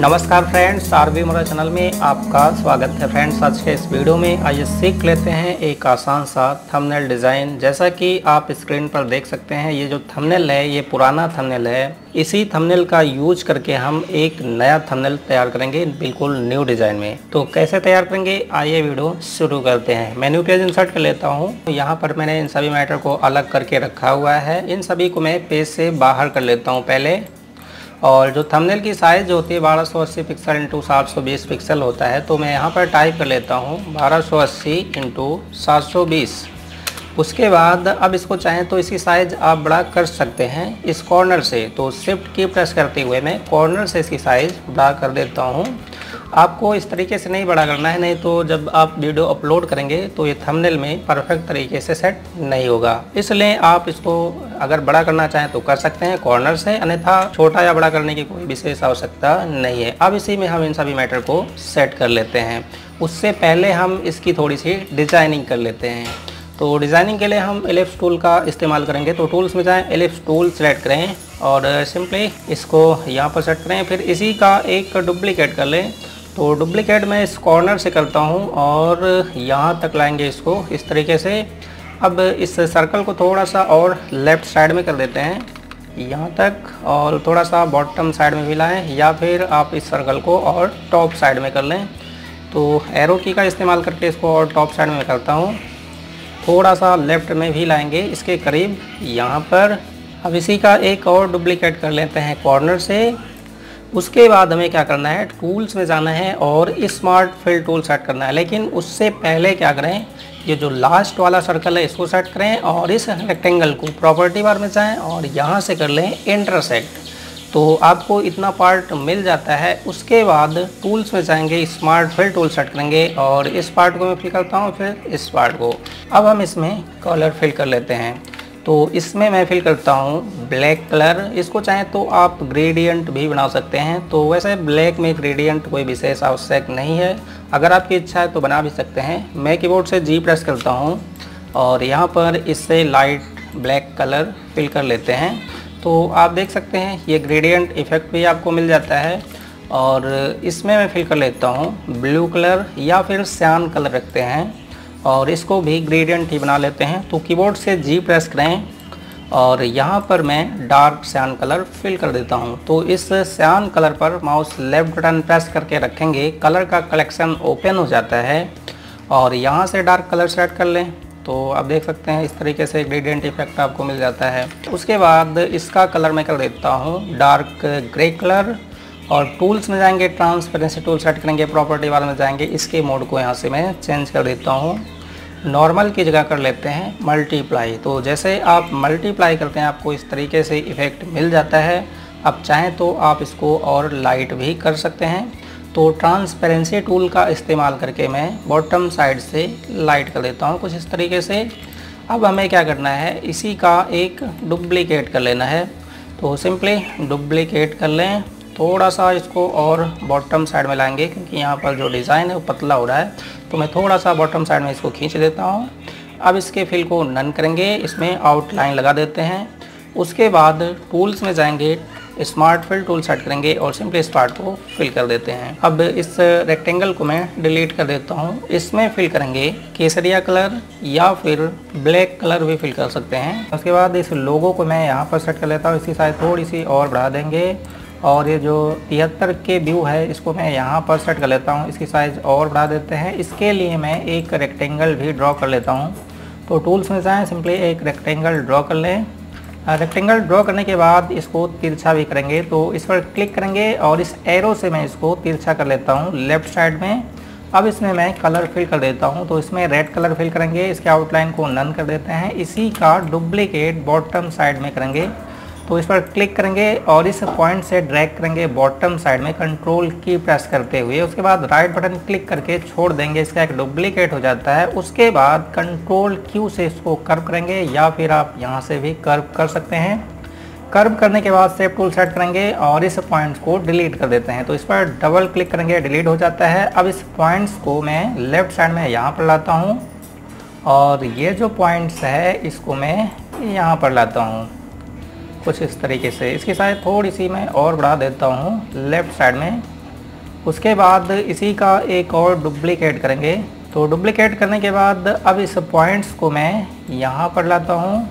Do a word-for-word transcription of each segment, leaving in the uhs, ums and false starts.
नमस्कार friends, RV मोरा channel में आपका स्वागत है। फ्रेंड्स, आज के इस वीडियो में आइए सीख लेते हैं एक आसान सा थंबनेल डिज़ाइन। जैसा कि आप स्क्रीन पर देख सकते हैं, ये जो थंबनेल है ये पुराना थंबनेल है। इसी थंबनेल का यूज करके हम एक नया थंबनेल तैयार करेंगे, बिल्कुल न्यू डिज़ाइन में। तो कैसे तैयार करेंगे, आइए वीडियो शुरू करते हैं। मेन्यू पेज इंसर्ट कर लेता हूँ। यहाँ पर मैंने इन सभी मैटर को अलग करके रखा हुआ है। इन सभी को मैं पेज से बाहर कर लेता हूँ पहले। और जो थंबनेल की साइज़ होती है बारह सौ अस्सी पिक्सल इंटू सात सौ बीस पिक्सल होता है, तो मैं यहाँ पर टाइप कर लेता हूँ बारह सौ अस्सी इंटू सात सौ बीस। उसके बाद अब इसको चाहें तो इसकी साइज़ आप बड़ा कर सकते हैं इस कॉर्नर से। तो शिफ्ट की प्रेस करते हुए मैं कॉर्नर से इसकी साइज़ बड़ा कर देता हूँ। आपको इस तरीके से नहीं बड़ा करना है, नहीं तो जब आप वीडियो अपलोड करेंगे तो ये थंबनेल में परफेक्ट तरीके से सेट नहीं होगा। इसलिए आप इसको अगर बड़ा करना चाहें तो कर सकते हैं कॉर्नर से, अन्यथा छोटा या बड़ा करने की कोई विशेष आवश्यकता नहीं है। अब इसी में हम इन सभी मैटर को सेट कर लेते हैं। उससे पहले हम इसकी थोड़ी सी डिज़ाइनिंग कर लेते हैं। तो डिज़ाइनिंग के लिए हम एलिप्स टूल का इस्तेमाल करेंगे। तो टूल्स में जाएं, एलिप्स टूल सेलेक्ट करें और सिंपली इसको यहाँ पर सेट करें। फिर इसी का एक डुप्लीकेट कर लें। तो डुप्लीकेट मैं इस कॉर्नर से करता हूँ और यहाँ तक लाएंगे इसको इस तरीके से। अब इस सर्कल को थोड़ा सा और लेफ़्ट साइड में कर देते हैं यहाँ तक, और थोड़ा सा बॉटम साइड में भी लाएं, या फिर आप इस सर्कल को और टॉप साइड में कर लें। तो एरो की का इस्तेमाल करके इसको और टॉप साइड में करता हूँ। थोड़ा सा लेफ़्ट में भी लाएंगे इसके करीब यहाँ पर। अब इसी का एक और डुप्लीकेट कर लेते हैं कॉर्नर से। उसके बाद हमें क्या करना है, टूल्स में जाना है और स्मार्ट फिल टूल सेट करना है। लेकिन उससे पहले क्या करें, ये जो लास्ट वाला सर्कल है इसको सेट करें और इस रेक्टेंगल को प्रॉपर्टी बार में जाएं और यहाँ से कर लें इंटरसेक्ट। तो आपको इतना पार्ट मिल जाता है। उसके बाद टूल्स में जाएंगे, स्मार्ट फिल टूल सेट करेंगे और इस पार्ट को मैं फिल करता हूँ, फिर इस पार्ट को। अब हम इसमें कलर फिल कर लेते हैं। तो इसमें मैं फिल करता हूँ ब्लैक कलर। इसको चाहें तो आप ग्रेडियंट भी बना सकते हैं। तो वैसे ब्लैक में ग्रेडियंट कोई विशेष आवश्यक नहीं है, अगर आपकी इच्छा है तो बना भी सकते हैं। मैं कीबोर्ड से जी प्रेस करता हूँ और यहाँ पर इससे लाइट ब्लैक कलर फिल कर लेते हैं। तो आप देख सकते हैं ये ग्रेडियंट इफ़ेक्ट भी आपको मिल जाता है। और इसमें मैं फिल कर लेता हूँ ब्लू कलर, या फिर सियान कलर रखते हैं और इसको भी ग्रेडियंट ही बना लेते हैं। तो कीबोर्ड से जी प्रेस करें और यहाँ पर मैं डार्क सियान कलर फिल कर देता हूँ। तो इस सियान कलर पर माउस लेफ्ट बटन प्रेस करके रखेंगे, कलर का कलेक्शन ओपन हो जाता है और यहाँ से डार्क कलर सेट कर लें। तो आप देख सकते हैं इस तरीके से ग्रेडियंट इफेक्ट आपको मिल जाता है। उसके बाद इसका कलर मैं कर देता हूँ डार्क ग्रे कलर और टूल्स में जाएंगे, ट्रांसपेरेंसी टूल सेट करेंगे, प्रॉपर्टी वाले में जाएंगे, इसके मोड को यहाँ से मैं चेंज कर देता हूँ। नॉर्मल की जगह कर लेते हैं मल्टीप्लाई। तो जैसे आप मल्टीप्लाई करते हैं आपको इस तरीके से इफ़ेक्ट मिल जाता है। अब चाहें तो आप इसको और लाइट भी कर सकते हैं। तो ट्रांसपेरेंसी टूल का इस्तेमाल करके मैं बॉटम साइड से लाइट कर देता हूँ कुछ इस तरीके से। अब हमें क्या करना है, इसी का एक डुप्लीकेट कर लेना है। तो सिंपली डुप्लीकेट कर लें, थोड़ा सा इसको और बॉटम साइड में लाएंगे क्योंकि यहाँ पर जो डिज़ाइन है वो पतला हो रहा है। तो मैं थोड़ा सा बॉटम साइड में इसको खींच देता हूँ। अब इसके फिल को नन करेंगे, इसमें आउटलाइन लगा देते हैं। उसके बाद टूल्स में जाएंगे, स्मार्ट फिल टूल सेट करेंगे और सिंपली इस पार्ट को फिल कर देते हैं। अब इस रेक्टेंगल को मैं डिलीट कर देता हूँ। इसमें फिल करेंगे केसरिया कलर या फिर ब्लैक कलर भी फिल कर सकते हैं। उसके बाद इस लोगो को मैं यहाँ पर सेट कर लेता हूँ। इसकी साइज थोड़ी सी और बढ़ा देंगे और ये जो तिहत्तर के व्यू है इसको मैं यहाँ पर सेट कर लेता हूँ। इसकी साइज़ और बढ़ा देते हैं। इसके लिए मैं एक रेक्टेंगल भी ड्रॉ कर लेता हूँ। तो टूल्स में जाएं, सिंपली एक रेक्टेंगल ड्रॉ कर लें। रेक्टेंगल ड्रॉ करने के बाद इसको तिरछा भी करेंगे। तो इस पर क्लिक करेंगे और इस एरो से मैं इसको तिरछा कर लेता हूँ लेफ़्ट साइड में। अब इसमें मैं कलर फिल कर देता हूँ। तो इसमें रेड कलर फिल करेंगे, इसके आउटलाइन को नन कर देते हैं। इसी का डुप्लीकेट बॉटम साइड में करेंगे। तो इस पर क्लिक करेंगे और इस पॉइंट से ड्रैग करेंगे बॉटम साइड में कंट्रोल की प्रेस करते हुए। उसके बाद राइट बटन क्लिक करके छोड़ देंगे, इसका एक डुप्लीकेट हो जाता है। उसके बाद कंट्रोल क्यू से इसको कर्व करेंगे, या फिर आप यहाँ से भी कर्व कर सकते हैं। कर्व करने के बाद सेव टूल सेट करेंगे और इस पॉइंट्स को डिलीट कर देते हैं। तो इस पर डबल क्लिक करेंगे, डिलीट हो जाता है। अब इस पॉइंट्स को मैं लेफ़्ट साइड में यहाँ पर लाता हूँ और ये जो पॉइंट्स है इसको मैं यहाँ पर लाता हूँ कुछ इस तरीके से। इसकी साइज थोड़ी सी मैं और बढ़ा देता हूँ लेफ़्ट साइड में। उसके बाद इसी का एक और डुप्लीकेट करेंगे। तो डुप्लीकेट करने के बाद अब इस पॉइंट्स को मैं यहाँ पर लाता हूँ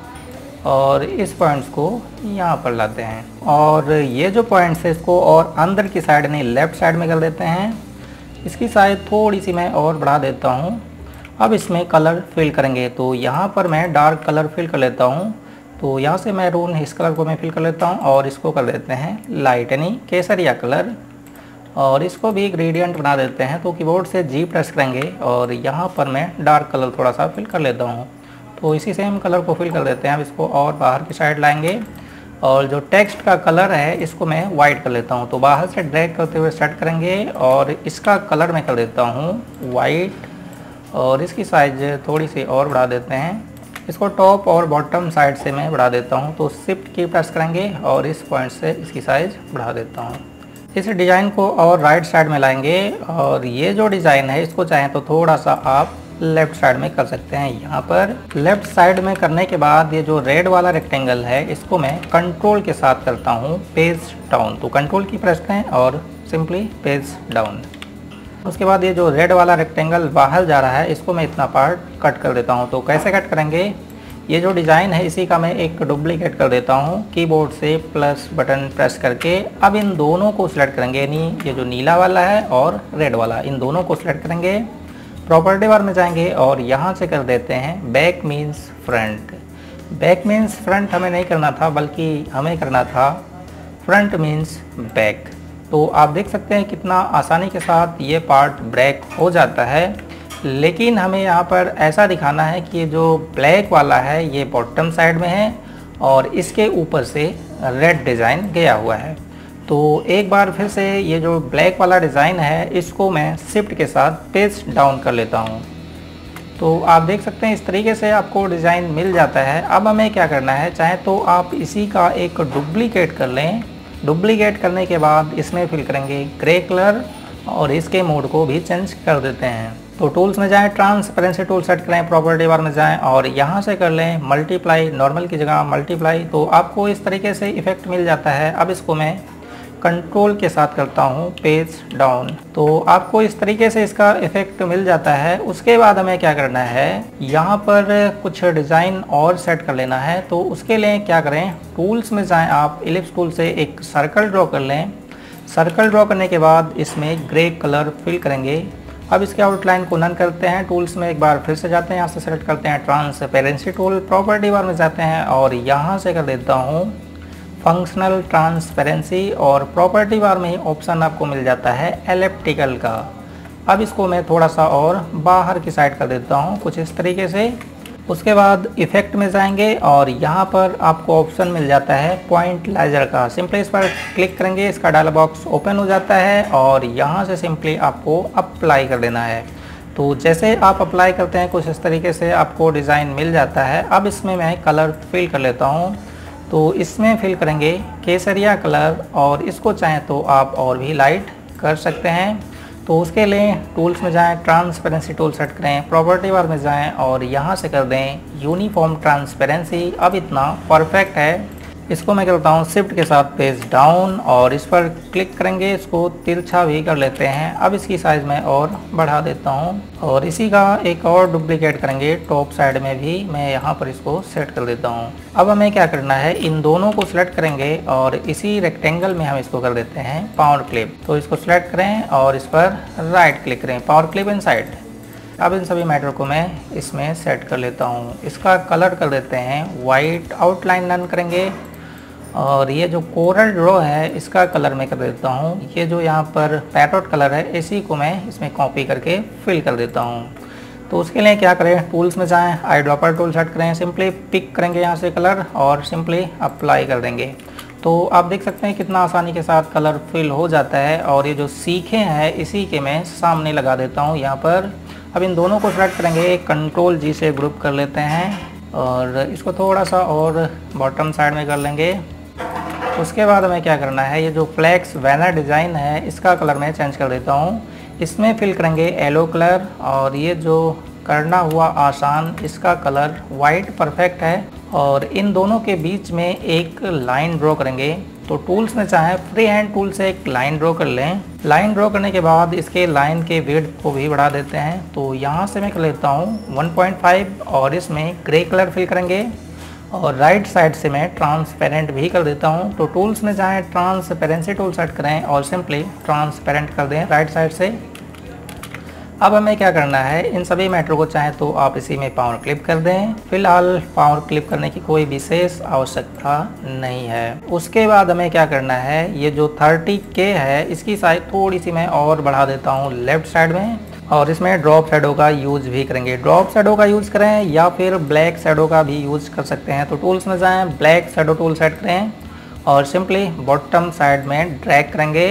और इस पॉइंट्स को यहाँ पर लाते हैं, और ये जो पॉइंट्स है इसको और अंदर की साइड नहीं लेफ़्ट साइड में कर देते हैं। इसकी साइज थोड़ी सी मैं और बढ़ा देता हूँ। अब इसमें कलर फिल करेंगे, तो यहाँ पर मैं डार्क कलर फिल कर लेता हूँ। तो यहाँ से मैरून इस कलर को मैं फिल कर लेता हूँ और इसको कर देते हैं लाइट यानी केसरिया कलर, और इसको भी ग्रेडियंट बना देते हैं। तो कीबोर्ड से जी प्रेस करेंगे और यहाँ पर मैं डार्क कलर थोड़ा सा फिल कर लेता हूँ। तो इसी सेम कलर को फिल कर देते हैं। अब इसको और बाहर की साइड लाएंगे और जो टेक्स्ट का कलर है इसको मैं वाइट कर लेता हूँ। तो बाहर से ड्रैग करते हुए सेट करेंगे और इसका कलर मैं कर देता हूँ वाइट, और इसकी साइज थोड़ी सी और बढ़ा देते हैं। इसको टॉप और बॉटम साइड से मैं बढ़ा देता हूँ। तो शिफ्ट की प्रेस करेंगे और इस पॉइंट से इसकी साइज बढ़ा देता हूँ। इस डिज़ाइन को और राइट साइड में लाएंगे, और ये जो डिज़ाइन है इसको चाहें तो थोड़ा सा आप लेफ़्ट साइड में कर सकते हैं। यहाँ पर लेफ़्ट साइड में करने के बाद ये जो रेड वाला रेक्टेंगल है इसको मैं कंट्रोल के साथ करता हूँ पेज डाउन। तो कंट्रोल की प्रेस करें और सिंपली पेज डाउन। उसके बाद ये जो रेड वाला रेक्टेंगल बाहर जा रहा है इसको मैं इतना पार्ट कट कर देता हूँ। तो कैसे कट करेंगे, ये जो डिज़ाइन है इसी का मैं एक डुप्लीकेट कर देता हूँ। कीबोर्ड से प्लस बटन प्रेस करके अब इन दोनों को सिलेक्ट करेंगे, यानी ये जो नीला वाला है और रेड वाला, इन दोनों को सिलेक्ट करेंगे। प्रॉपर्टी बार में जाएंगे और यहाँ से कर देते हैं back means front. Back means front हमें नहीं करना था, बल्कि हमें करना था फ्रंट मीन्स बैक। तो आप देख सकते हैं कितना आसानी के साथ ये पार्ट ब्रेक हो जाता है। लेकिन हमें यहाँ पर ऐसा दिखाना है कि जो ब्लैक वाला है ये बॉटम साइड में है और इसके ऊपर से रेड डिज़ाइन गया हुआ है। तो एक बार फिर से ये जो ब्लैक वाला डिज़ाइन है इसको मैं शिफ्ट के साथ पेज डाउन कर लेता हूँ। तो आप देख सकते हैं इस तरीके से आपको डिज़ाइन मिल जाता है। अब हमें क्या करना है, चाहे तो आप इसी का एक डुप्लीकेट कर लें। डुप्लीकेट करने के बाद इसमें फिल करेंगे ग्रे कलर और इसके मोड को भी चेंज कर देते हैं। तो टूल्स में जाएं, ट्रांसपेरेंसी टूल सेट करें, प्रॉपर्टी बार में जाएं और यहाँ से कर लें मल्टीप्लाई, नॉर्मल की जगह मल्टीप्लाई। तो आपको इस तरीके से इफेक्ट मिल जाता है। अब इसको मैं कंट्रोल के साथ करता हूँ पेज डाउन। तो आपको इस तरीके से इसका इफेक्ट मिल जाता है। उसके बाद हमें क्या करना है, यहाँ पर कुछ डिज़ाइन और सेट कर लेना है। तो उसके लिए क्या करें, टूल्स में जाएं आप, इलिप्स टूल से एक सर्कल ड्रॉ कर लें। सर्कल ड्रॉ करने के बाद इसमें ग्रे कलर फिल करेंगे। अब इसके आउटलाइन को नन करते हैं। टूल्स में एक बार फिर से जाते हैं, यहाँ से सेलेक्ट करते हैं ट्रांसपेरेंसी टूल, प्रॉपर्टी बार में जाते हैं और यहाँ से कर देता हूँ फंक्शनल ट्रांसपेरेंसी, और प्रॉपर्टी बार में ही ऑप्शन आपको मिल जाता है एलिप्टिकल का। अब इसको मैं थोड़ा सा और बाहर की साइड कर देता हूँ कुछ इस तरीके से। उसके बाद इफेक्ट में जाएंगे और यहाँ पर आपको ऑप्शन मिल जाता है पॉइंट लाइजर का। सिंपली इस पर क्लिक करेंगे, इसका डायलॉग बॉक्स ओपन हो जाता है और यहाँ से सिंपली आपको अप्लाई कर देना है। तो जैसे आप अप्लाई करते हैं कुछ इस तरीके से आपको डिज़ाइन मिल जाता है। अब इसमें मैं कलर फिल कर लेता हूँ। तो इसमें फिल करेंगे केसरिया कलर, और इसको चाहें तो आप और भी लाइट कर सकते हैं। तो उसके लिए टूल्स में जाएं, ट्रांसपेरेंसी टूल सेट करें, प्रॉपर्टी बार में जाएं और यहाँ से कर दें यूनिफॉर्म ट्रांसपेरेंसी। अब इतना परफेक्ट है। इसको मैं करता हूँ शिफ्ट के साथ पेज डाउन और इस पर क्लिक करेंगे, इसको तिरछा भी कर लेते हैं। अब इसकी साइज़ मैं और बढ़ा देता हूँ और इसी का एक और डुप्लीकेट करेंगे टॉप साइड में भी। मैं यहाँ पर इसको सेट कर देता हूँ। अब हमें क्या करना है, इन दोनों को सिलेक्ट करेंगे और इसी रेक्टेंगल में हम इसको कर देते हैं पावर क्लिप। तो इसको सिलेक्ट करें और इस पर राइट क्लिक करें, पावर क्लिप इनसाइड। अब इन सभी मैटर को मैं इसमें सेट कर लेता हूँ। इसका कलर कर देते हैं वाइट, आउटलाइन नन करेंगे और ये जो कोरल ड्रॉ है इसका कलर मैं कर देता हूँ। ये जो यहाँ पर पैरोट कलर है इसी को मैं इसमें कॉपी करके फिल कर देता हूँ। तो उसके लिए क्या करें, टूल्स में जाएं, आई ड्रॉपर टूल सेट करें, सिंपली पिक करेंगे यहाँ से कलर और सिंपली अप्लाई कर देंगे। तो आप देख सकते हैं कितना आसानी के साथ कलर फिल हो जाता है। और ये जो सीखे हैं इसी के मैं सामने लगा देता हूँ यहाँ पर। अब इन दोनों को सेलेक्ट करेंगे, कंट्रोल जी से ग्रुप कर लेते हैं और इसको थोड़ा सा और बॉटम साइड में कर लेंगे। उसके बाद हमें क्या करना है, ये जो फ्लैक्स बैनर डिज़ाइन है इसका कलर मैं चेंज कर देता हूँ। इसमें फिल करेंगे येलो कलर और ये जो करना हुआ आसान इसका कलर वाइट परफेक्ट है। और इन दोनों के बीच में एक लाइन ड्रॉ करेंगे। तो टूल्स में चाहे फ्री हैंड टूल से एक लाइन ड्रॉ कर लें। लाइन ड्रॉ करने के बाद इसके लाइन के विड्थ को भी बढ़ा देते हैं। तो यहाँ से मैं कर लेता हूँ वन पॉइंट फाइव और इसमें ग्रे कलर फिल करेंगे और राइट साइड से मैं ट्रांसपेरेंट भी कर देता हूँ। तो टूल्स में चाहे ट्रांसपेरेंसी टूल सेट करें और सिंपली ट्रांसपेरेंट कर दें राइट साइड से। अब हमें क्या करना है, इन सभी मैटर को चाहे तो आप इसी में पावर क्लिप कर दें। फिलहाल पावर क्लिप करने की कोई विशेष आवश्यकता नहीं है। उसके बाद हमें क्या करना है, ये जो थर्टी के है इसकी साइज थोड़ी सी मैं और बढ़ा देता हूँ लेफ्ट साइड में और इसमें ड्रॉप शैडो का यूज भी करेंगे। ड्रॉप शैडो का यूज करें या फिर ब्लैक शैडो का भी यूज कर सकते हैं। तो टूल्स में जाएं, ब्लैक शैडो टूल सेट करें और सिंपली बॉटम साइड में ड्रैग करेंगे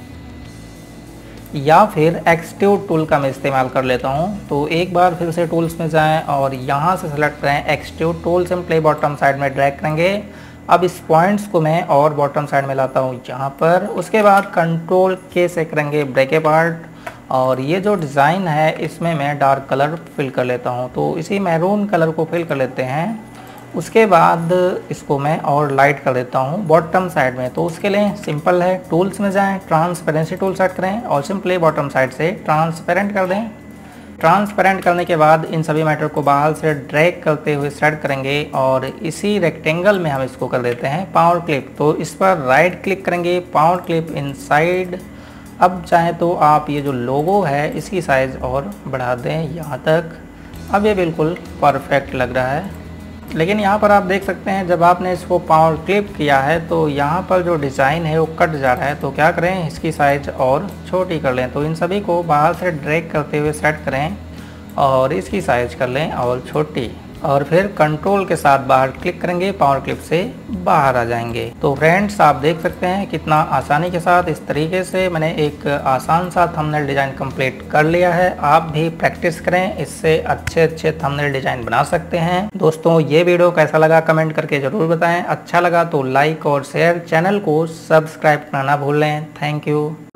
या फिर एक्सट्रूड टूल का मैं इस्तेमाल कर लेता हूं। तो एक बार फिर से टूल्स में जाएं और यहां से सेलेक्ट करें extrude tool, simply bottom side में ड्रैग करेंगे। अब इस पॉइंट्स को मैं और बॉटम साइड में लाता हूं यहाँ पर। उसके बाद कंट्रोल के से करेंगे ब्रेक अपार्ट और ये जो डिज़ाइन है इसमें मैं डार्क कलर फिल कर लेता हूँ। तो इसी मैरून कलर को फिल कर लेते हैं। उसके बाद इसको मैं और लाइट कर देता हूँ बॉटम साइड में। तो उसके लिए सिंपल है, टूल्स में जाएं, ट्रांसपेरेंसी टूल सेट करें और सिंपली बॉटम साइड से ट्रांसपेरेंट कर दें। ट्रांसपेरेंट करने के बाद इन सभी मैटर को बाहर से ड्रैग करते हुए सेट करेंगे और इसी रेक्टेंगल में हम इसको कर देते हैं पावर क्लिप। तो इस पर राइट क्लिक करेंगे, पावर क्लिप इनसाइड। अब चाहे तो आप ये जो लोगो है इसकी साइज़ और बढ़ा दें यहाँ तक। अब ये बिल्कुल परफेक्ट लग रहा है। लेकिन यहाँ पर आप देख सकते हैं जब आपने इसको पावर क्लिप किया है तो यहाँ पर जो डिज़ाइन है वो कट जा रहा है। तो क्या करें, इसकी साइज़ और छोटी कर लें। तो इन सभी को बाहर से ड्रैग करते हुए सेट करें और इसकी साइज़ कर लें और छोटी और फिर कंट्रोल के साथ बाहर क्लिक करेंगे, पावर क्लिप से बाहर आ जाएंगे। तो फ्रेंड्स आप देख सकते हैं कितना आसानी के साथ इस तरीके से मैंने एक आसान सा थंबनेल डिज़ाइन कंप्लीट कर लिया है। आप भी प्रैक्टिस करें, इससे अच्छे अच्छे थंबनेल डिज़ाइन बना सकते हैं। दोस्तों ये वीडियो कैसा लगा कमेंट करके ज़रूर बताएं। अच्छा लगा तो लाइक और शेयर, चैनल को सब्सक्राइब करना ना भूलें। Thank you.